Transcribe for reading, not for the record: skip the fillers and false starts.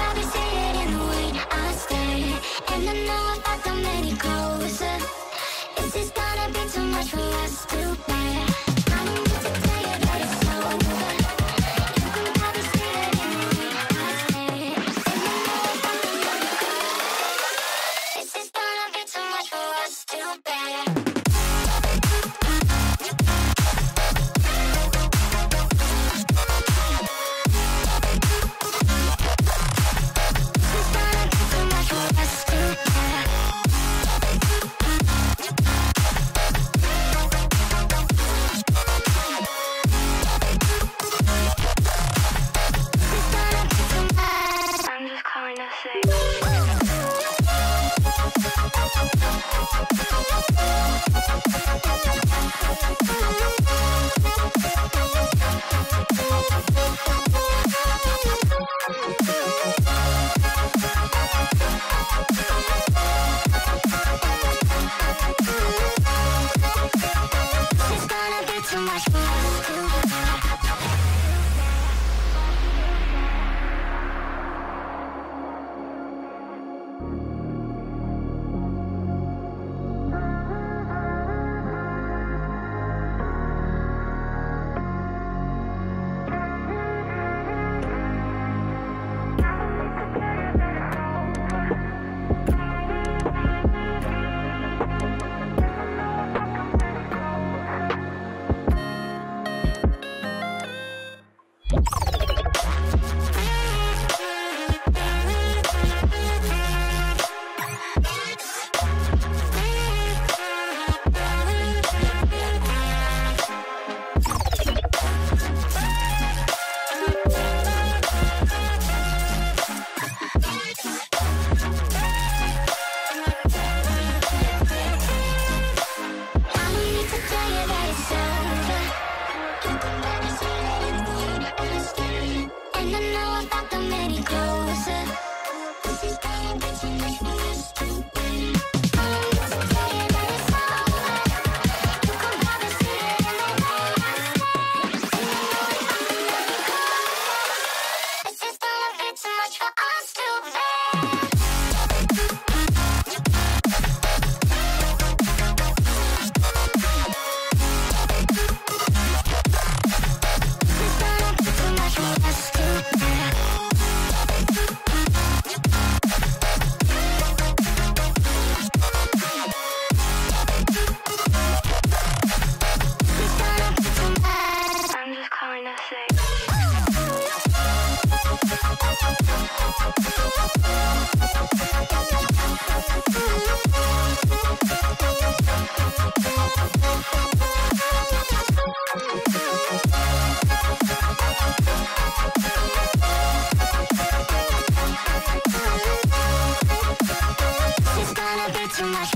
probably see it in the way I stare. And I know if I come any closer, is this gonna be too much for us to bear? I don't need to tell you that it's over. You can probably see it in the way I stare. And I know if I come any closer, is this gonna be too much for us to bear? Too much.